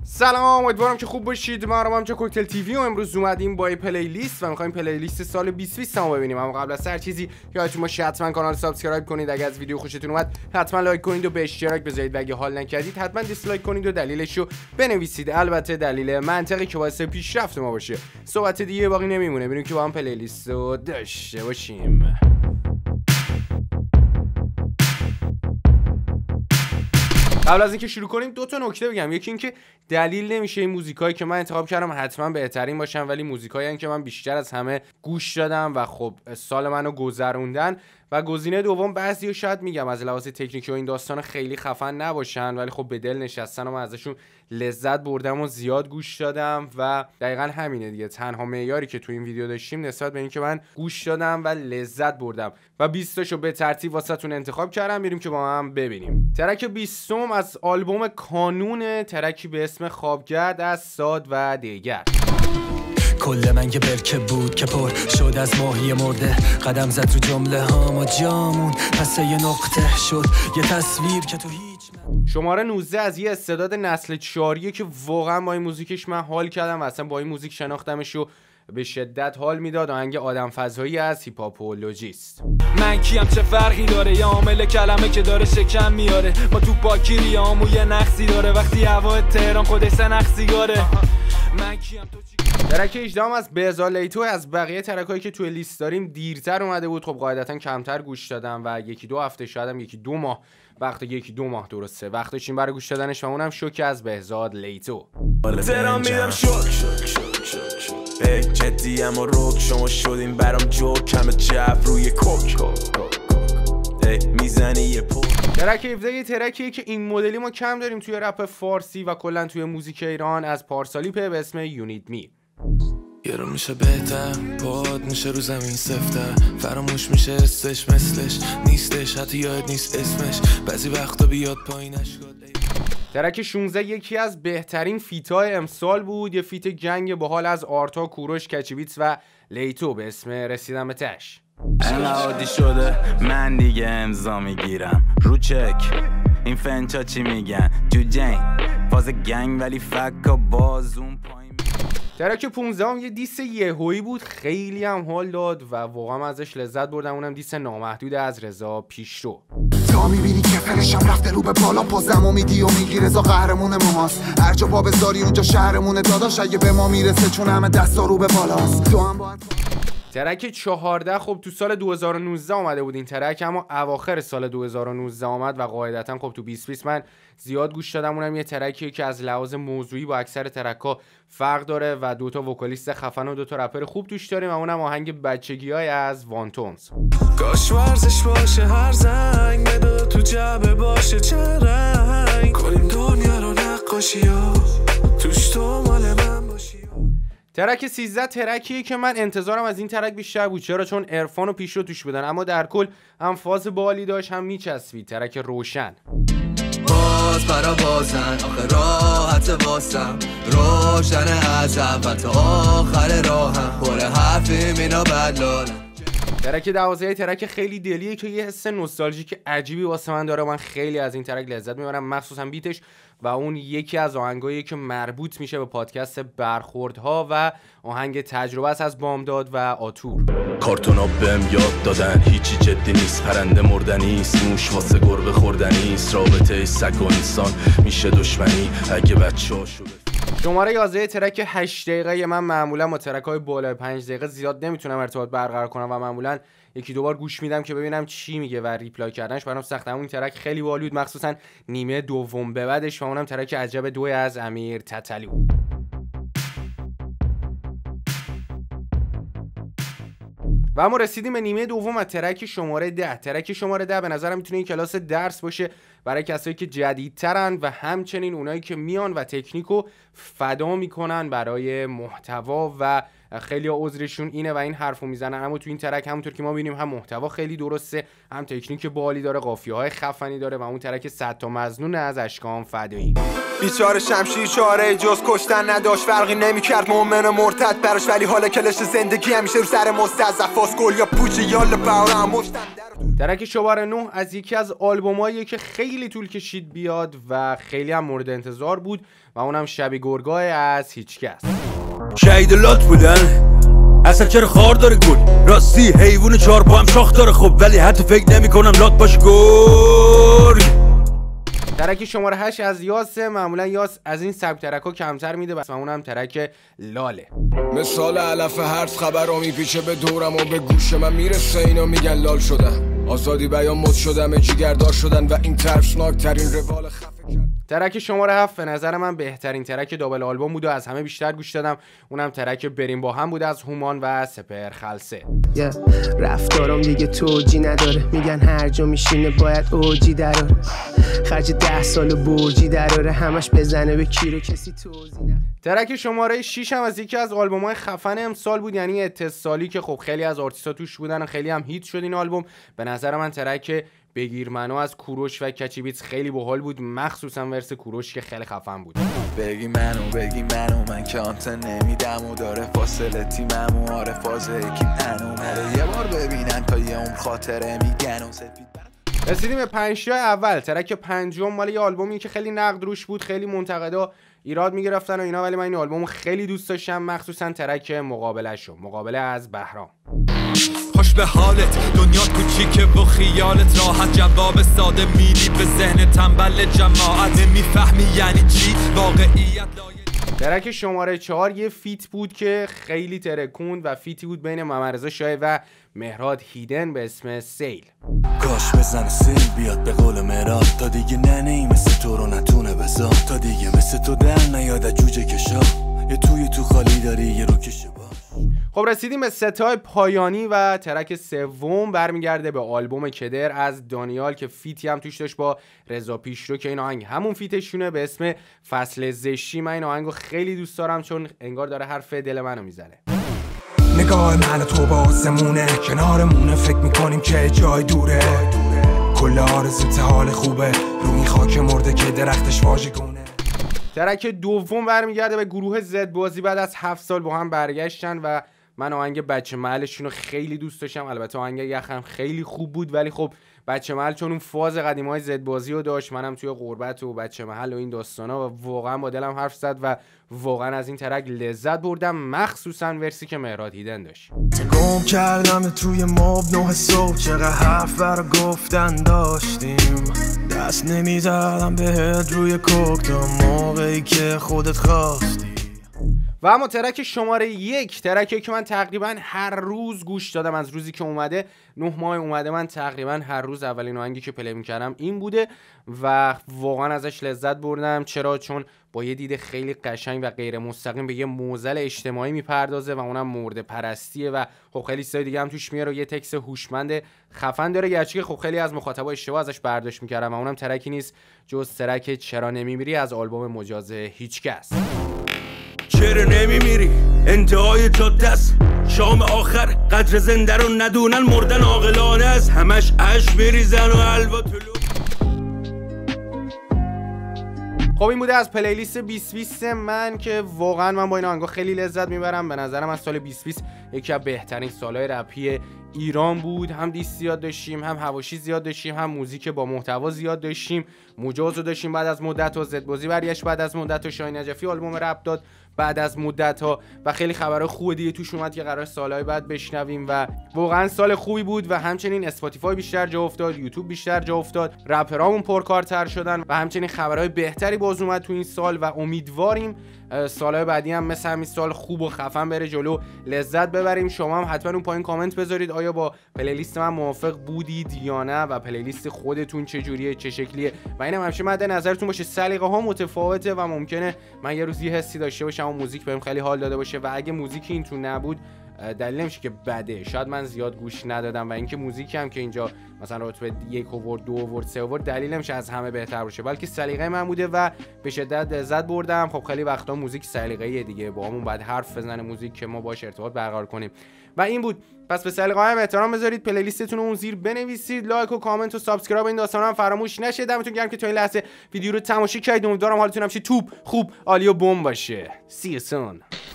سلام، امیدوارم که خوب باشید. ما هم کوکتل تیوی و امروز اومدیم با پلی لیست و می‌خوایم پلی لیست سال 2020 رو ببینیم. اما قبل از هر چیزی یادتون باشه حتما کانال سابسکرایب کنید. اگه از ویدیو خوشتون اومد حتما لایک کنید و به اشتراک بذارید و اگه حال نکردید حتما دیسلایک کنید و دلیلش رو بنویسید. البته دلیل منطقی که باعث پیشرفت ما باشه. صحبت دیگه باقی نمیمونه، بریم که با هم پلی لیست رو داشته باشیم. قبل از اینکه شروع کنیم دو تا نکته بگم. یکی اینکه دلیل نمیشه این موزیکایی که من انتخاب کردم حتما بهترین باشن، ولی موزیکایی که من بیشتر از همه گوش دادم و خب سال منو گذروندن. و گزینه دوم بعضی‌ها شاید میگم از لحاظ تکنیکی و این داستان خیلی خفن نباشن، ولی خب به دل نشستن و من ازشون لذت بردم و زیاد گوش دادم و دقیقاً همینه دیگه. تنها معیاری که تو این ویدیو داشتیم نسبت به اینکه من گوش دادم و لذت بردم و 20 تاشو به ترتیب واسهتون انتخاب کردم. میریم که با هم ببینیم. ترک 20 از آلبوم کانون، ترکی به اسم خوابگرد از ساد و دیگر. کل من یه برکه بود که پر شد از ماهی مرده، قدم زد تو جمله هام و جامون پس یه نقطه شد یه تصویر که تو هیچ شماره 19 از یه استعداد نسل 4 که واقعا با این موزیکش من حال کردم و اصلا با این موزیک شناختمش و به شدت حال میداد. آهنگ آدم فضایی از هیپ هاپ و لوجیست. من کیم چه فرقی داره، یا عامل کلمه که داره شکم میاره. ما تو پاکیریامو یه نقصی داره، وقتی هوا تهران خودش سنخ گاره. من کیم تو ترک 18 از بهزاد لیتو از بقیه ترکایی که توی لیست داریم دیرتر اومده بود. خب قاعدتا کمتر گوش دادم و یکی دو هفته شاید هم یکی دو ماه یکی دو ماه درسته وقت داشتیم برای گوش دادنش و اونم شوک از بهزاد لیتو. تهران میدم شوک جدی اما روک شما شدیم برام جوک کم جف روی کوک میزنی یه پوک. ترک 17 یه ترکیه که این مدلی ما کم داریم توی رپ فارسی و کلا توی موزیک ایران، از پارسالیپه به اسم یونید می. یه رو میشه بهتر، پاد میشه رو زمین سفته، فراموش میشه استش مثلش نیستش، حتی یاد نیست اسمش، بعضی وقتا بیاد پایینش کد. ترک 16 یکی از بهترین فیتای امسال بود. یه فیت جنگ باحال از آرتا، کوروش، کچیبیتس و لیتو به اسم رسیدم به تش. انقدر عادی شده من دیگه امضا میگیرم رو چک، این فنچا چی میگن جو جنگ فاز گنگ ولی فکا بازون پایین. ترک 15 یه دیس یهویی بود، خیلی هم حال داد و واقعا ازش لذت بردم. اونم دیس نامحدود از رضا پیشرو. تا میبینی که فرشم رفته رو به بالا، پازم و میدی و میگی رضا قهرمون ماست، هر جا پا بذاری اونجا شهرمونه داداش، اگه به ما میرسه چون همه دستا رو به بالاست. تو هم باید ترک 14 خب تو سال 2019 اومده بود این ترک، اما اواخر سال 2019 اومد و قاعدتا خب تو 2020 من زیاد گوش دادم. اونم یه ترکیه که از لحاظ موضوعی با اکثر ترک‌ها فرق داره و دوتا وکالیست خفن و دوتا رپر خوب توش داریم و اونم آهنگ بچگیای از وانتونز. کاش ورزش باشه هر زنگ بده تو جبه باشه چه رنگ، کنیم دنیا رو نقاشی ها توش تو مال من باشی. ترک 13 ترکیه که من انتظارم از این ترک بیشتر بود. چرا؟ چون عرفان و پیشرو توش بودن، اما در کل هم فاز بالی داشت هم میچسبید. ترک روشن. باز برا بازن آخه راحت واسم، روشن از اول تا آخر راهم، پر حرفی مینا بدلالم. ترک 12 ترک خیلی دلیه که یه حس نوستالژیک عجیبی واسه من داره. من خیلی از این ترک لذت میبرم، مخصوصا بیتش و اون یکی از آهنگایی که مربوط میشه به پادکست برخوردها و آهنگ تجربه است از بامداد و آتور. کارتونا بهم یاد دادن هیچی جدی نیست، پرنده مردنیست، موش واسه گربه خوردنیست، رابطه سگ و انسان میشه دشمنی اگه بچه‌هاشو. شماره 11 ترک 8 دقیقه من معمولا با ترک‌های بالای 5 دقیقه زیاد نمیتونم ارتباط برقرار کنم و معمولا یکی دوبار گوش میدم که ببینم چی میگه و ریپلای کردنش برام سخته. اون ترک خیلی بالی بود، مخصوصا نیمه دوم به بعدش و اونم ترک عجب 2 از امیر تتلو. و اما رسیدیم به نیمه دوم از ترک شماره 10. ترک شماره 10 به نظرم میتونه این کلاس درس باشه برای کسایی که جدیدترن و همچنین اونایی که میان و تکنیکو فدا میکنن برای محتوا و خیلی عذرشون اینه و این حرفو میزنن، اما تو این ترک همونطور که ما ببینیم هم محتوا خیلی درسته، هم تکنیک بالی داره، قافیه‌های خفنی داره و اون ترک 100 تا مظنون از اشکام فدایی. بیچاره شمشیر چاره جز کشتن نداشت، فرقی نمیکرد مومن و مرتد براش، ولی حالا کلش زندگی همیشه رو سر مستضعفاست، گل یا پوچ یالا باورم مشتن. ترک شماره 9 از یکی از آلبوماییه که خیلی طول کشید بیاد و خیلی هم مورد انتظار بود و اونم شبی گرگاه از هیچکس. شهید لات بودن اصلا چرا خار داره گل، راستی حیوان 4 پا هم شاخ داره خب، ولی حتی فکر نمی کنم لات باشه گرگ. ترک شماره 8 از یاسه. معمولا یاس از این سبک ترک‌ها کمتر میده و اونم ترک لاله. مثال علف هرز خبرو میپیچه به دورم و به گوش من میرسه، اینا میگن لال شدم، آزادی بیان مد شدم، جیگردار شدن و این ترسناک ترین روال خفه کرد. ترک شماره 7 به نظر من بهترین ترک دابل آلبوم بود و از همه بیشتر گوش دادم، اونم ترک بریم با هم بود از هومان و سپر خلسه. رفتارم دیگه توجی نداره، میگن هر جا میشینه باید اوجی دراره، خرج 10 سال برجی دراره، همش بزنه به کی رو کسی توضیح نه. ترک شماره 6 هم از یکی از آلبوم‌های خفن امسال بود، یعنی اتصالی که خب خیلی از آرتیست‌ها توش بودن و خیلی هم هیت شد این آلبوم. به نظر من ترک بگیر منو از کوروش و کچی بیتس خیلی باحال بود، مخصوصا ورس کوروش که خیلی خفن بود. بگی منو من که آنتن نمیدم و داره فاصله تیمم و آره فازه یکی نره یه بار ببینن تا یه عمر خاطره میگن و سپید. رسیدیم به 5 اول. ترک 5 مال یه آلبومی که خیلی نقد روش بود، خیلی منتقدا ایراد میگرفتن و اینا، ولی من این آلبومو خیلی دوست داشتم، مخصوصا ترک مقابله از بهرام. خوش به حالت دنیا کوچیکه و خیالت راحت، جواب ساده میدی به ذهن تنبل جماعت، نمیفهمی یعنی چی واقعیت. ترک شماره 4 یه فیت بود که خیلی ترکوند و فیتی بود بین محمدرضا شاه و مهراد هیدن به اسم سیل. کاش بزنه سیل بیاد به قول مهراد، تا دیگه ننهی مثل تو رو نتونه بزار، تا دیگه مثل تو در نیاد جوجه کشا، یه تو خالی داری یه رو کشه باش. خب رسیدیم به ستای پایانی و ترک سوم برمیگرده به آلبوم کدر از دانیال که فیتی هم توش داشت با رضا پیشرو که این آهنگ همون فیتشونه به اسم فصل زشتی. من این آهنگو خیلی دوست دارم چون انگار داره حرف دل منو میزنه. نگاه من و تو با آسمونه، کنارمونه فکر میکنیم که جای دوره، کل آرزوت حال خوبه، روی خاک مرده که درختش واژگونه. ترک دوم برمیگرده به گروه زد بازی، بعد از 7 سال با هم برگشتن و من آهنگ بچه محلشون رو خیلی دوست داشتم. البته آهنگ یخم خیلی خوب بود، ولی خب بچه محل چون اون فاز قدیمای زد بازی رو داشت، منم توی غربت و بچه محل و این داستانا و واقعا با دلم حرف زد و واقعا از این ترک لذت بردم، مخصوصا ورسی که مهراد هیدن داشت. گم کردمت روی ماب 9 صبح، چقدر حرف برا گفتن داشتیم، دست نمیزدم بهت روی کوک تا موقعی که خودت خواستی. و اما ترک شماره 1، ترکی که من تقریبا هر روز گوش دادم از روزی که اومده، 9 ماه اومده، من تقریبا هر روز اولین آهنگی که پلی میکردم این بوده و واقعا ازش لذت بردم. چرا؟ چون با یه دید خیلی قشنگ و غیر مستقیم به یه معضل اجتماعی میپردازه و اونم مرده پرستیه و خب خیلی چیزای دیگه هم توش میاره و یه تکست هوشمند خفن داره، گرچه خب خیلی از مخاطبا اشتباه ازش برداشت میکردن و اونم ترکی نیست جز ترک چرا نمیمیری از آلبوم مجاز هیچکس. چرا نمیمیری؟ انتهای جاده است، شام آخر قدر زنده رو ندونن، مردن عاقلانه است، همش اش میریزن و حلوا طلوع. خب این بوده از پلیلیست 2020 من که واقعا من با این آهنگا خیلی لذت میبرم. به نظرم از سال 2020 یکی از بهترین سالهای رپی ایران بود. هم دیس زیاد داشتیم، هم حواشی زیاد داشتیم، هم موزیک با محتوا زیاد داشتیم. مجازو داشتیم بعد از مدت ها، زد بازی برگشت بعد از مدت ها، شاهین نجفی آلبوم رپ داد بعد از مدت ها و خیلی خبرهای خوب دیگه توش اومد که قرار سالهای بعد بشنویم و واقعا سال خوبی بود و همچنین اسپاتیفای بیشتر جا افتاد، یوتیوب بیشتر جا افتاد، رپرامون پرکارتر شدن و همچنین خبرهای بهتری باز اومد تو این سال و امیدواریم سالهای بعدی هم مثل همین سال خوب و خفن بره جلو، لذت ببریم. شما هم حتما اون پایین کامنت بذارید آیا با پلیلیست من موافق بودید یا نه و پلیلیست خودتون چه جوریه، چه شکلیه و اینم همیشه مد نظرتون باشه. سلیقه ها متفاوته و ممکنه من یه روز یه حسی داشته باشم و موزیک بهم خیلی حال داده باشه و اگه موزیک این تو نبود دلیل نمیشه که بده. شاید من زیاد گوش ندادم و اینکه موزیکی هم که اینجا مثلا رتبه 1 آورد 2 آورد 3 آورد دلیل نمیشه از همه بهتر باشه، بلکه سلیقه من بوده و به شدت لذت بردم. خب خیلی وقتا موزیک سلیقه‌ایه دیگه، با همون بعد حرف بزنه موزیک که ما باش ارتباط برقرار کنیم و این بود. پس به سلیقه‌ام احترام بذارید، پلیلیستتون رو اون زیر بنویسید، لایک و کامنت و سابسکرایب این داستانا هم فراموش نشه. دمتون گرم که تا این لحظه ویدیو رو تماشا کردید. امیدوارم حالتون همیشه توپ خوب عالی و بمب باشه. See you soon.